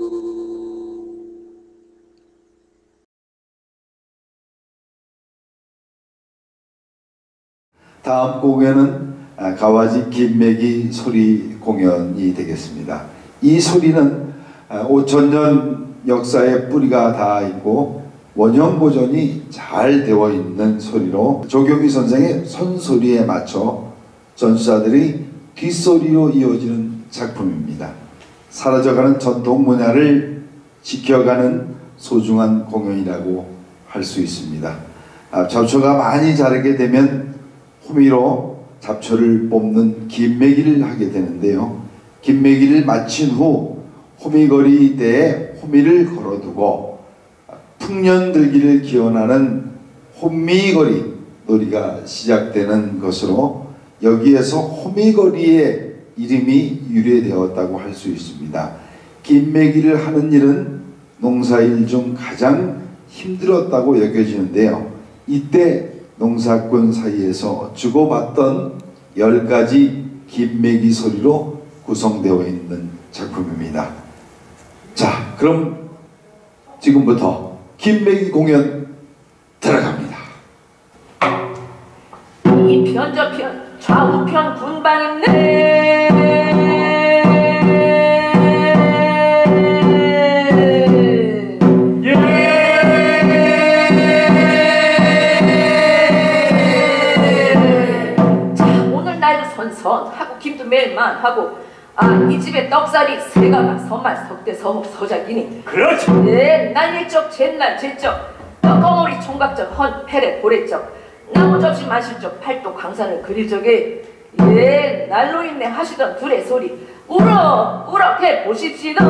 다음 공연은 가와지 김매기 소리 공연이 되겠습니다. 이 소리는 5000년 역사의 뿌리가 닿아 있고 원형 보존이 잘 되어 있는 소리로 조경희 선생의 손소리에 맞춰 전수자들이 뒷소리로 이어지는 작품입니다. 사라져가는 전통 문화를 지켜가는 소중한 공연이라고 할 수 있습니다. 잡초가 많이 자라게 되면 호미로 잡초를 뽑는 김매기를 하게 되는데요. 김매기를 마친 후 호미거리대에 호미를 걸어두고 풍년들기를 기원하는 호미거리 놀이가 시작되는 것으로 여기에서 호미거리의 이름이 유래되었다고 할 수 있습니다. 김매기를 하는 일은 농사일 중 가장 힘들었다고 여겨지는데요. 이때 농사꾼 사이에서 주고받던 10가지 김매기 소리로 구성되어 있는 작품입니다. 자, 그럼 지금부터 김매기 공연 들어갑니다. 이 편 저편 좌우편 군방인네 하고 김도 매일만 하고 이 집에 떡살이 세가가 선말 석대 서목 서작이니 그렇지. 네 날일적 잿날 제적 떡거머리 총각적 헌 패래 고래적 나무 접시 마실적 팔도 광산을 그릴 적에 예 날로 있네 하시던 둘의 소리 우럭 우럭 해보십시다.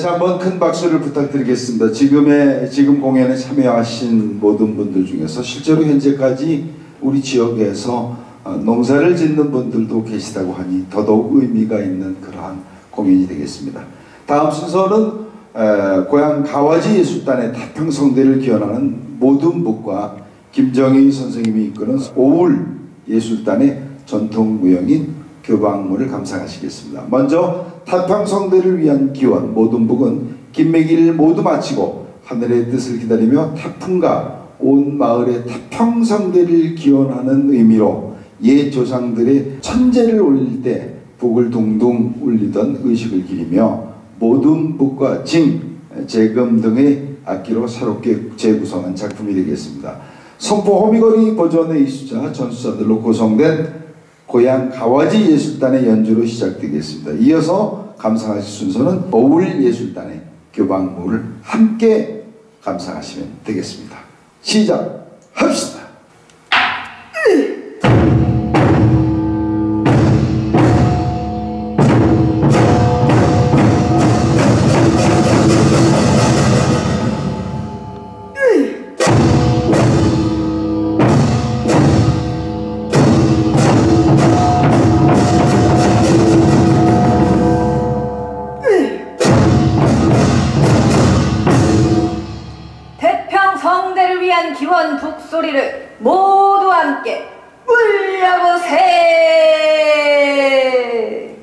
한번 큰 박수를 부탁드리겠습니다. 지금 공연에 참여하신 모든 분들 중에서 실제로 현재까지 우리 지역에서 농사를 짓는 분들도 계시다고 하니 더더욱 의미가 있는 그러한 공연이 되겠습니다. 다음 순서는 고향 가와지 예술단의 태평성대를 기원하는 모든북과 김정희 선생님이 이끄는 오울 예술단의 전통무용인 교방무를 감상하시겠습니다. 먼저 태평성대를 위한 기원 모든북은 김매기를 모두 마치고 하늘의 뜻을 기다리며 태풍과 온 마을의 태평성대를 기원하는 의미로 옛 조상들의 천재를 올릴 때 북을 둥둥 울리던 의식을 기리며 모든북과 징, 재금 등의 악기로 새롭게 재구성한 작품이 되겠습니다. 성포 호미거리 버전의 이수자, 전수자들로 구성된 고향 가와지 예술단의 연주로 시작되겠습니다. 이어서 감상하실 순서는 오울 예술단의 교방무를 함께 감상하시면 되겠습니다. 시작합시다. 태평성대를 위한 기원 북소리를 모두 함께 울려보세.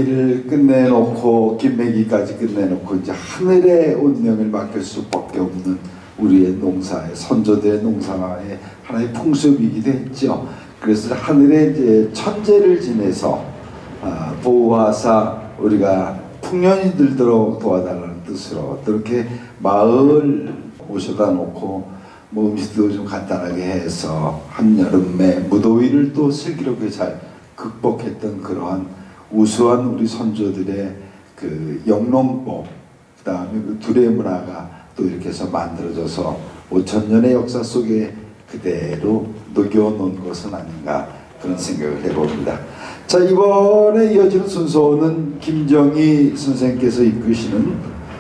김정희를 끝내놓고 김매기까지 끝내놓고 이제 하늘의 운명을 맡길 수밖에 없는 우리의 농사의 선조들의 농사의 하나의 풍습이기도 했죠. 그래서 하늘의 이제 천재를 지내서 보호하사 우리가 풍년이 들도록 도와달라는 뜻으로 그렇게 마을 모셔다 놓고 뭐 음식도 좀 간단하게 해서 한여름에 무더위를 또 슬기롭게 잘 극복했던 그러한 우수한 우리 선조들의 그 영농법, 그 다음에 그 두레 문화가 또 이렇게 해서 만들어져서 5000년의 역사 속에 그대로 녹여놓은 것은 아닌가 그런 생각을 해봅니다. 자, 이번에 이어지는 순서는 김정희 선생께서 이끄시는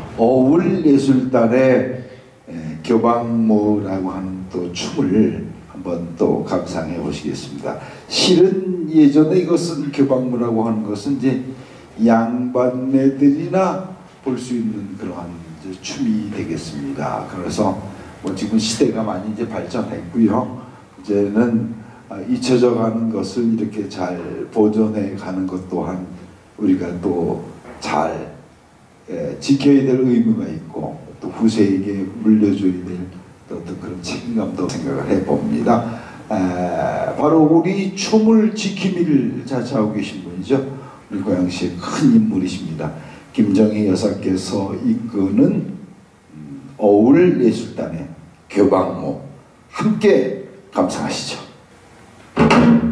어울예술단의 교방무라고 하는 또 춤을 한번 또 감상해 보시겠습니다. 실은 예전에 이것은 교방무라고 하는 것은 이제 양반네들이나 볼 수 있는 그러한 이제 춤이 되겠습니다. 그래서 뭐 지금 시대가 많이 이제 발전했고요. 이제는 잊혀져 가는 것을 이렇게 잘 보존해 가는 것 또한 우리가 또 잘 지켜야 될 의무가 있고 또 후세에게 물려줘야 될 어떤 그런 책임감도 생각을 해봅니다. 바로 우리 춤을 지킴이를 자처하고 계신 분이죠. 우리 고양시의 큰 인물이십니다. 김정희 여사께서 이끄는 어울예술단의 교방무 함께 감상하시죠.